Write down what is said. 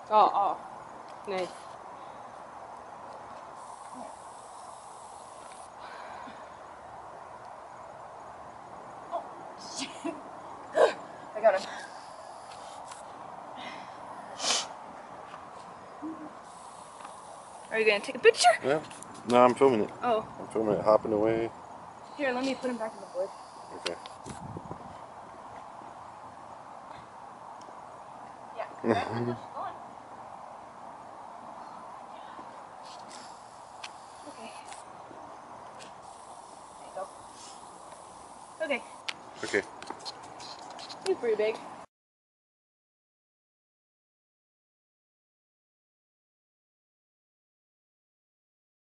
Oh, oh. Nice. Oh, shit. I got him. Are you gonna take a picture? Yeah. No, I'm filming it. Oh. I'm filming it hopping away. Here, let me put him back in the bush. Okay. Yeah. Back in the bush. Go on. Okay. There you go. Okay. Okay. He's pretty big.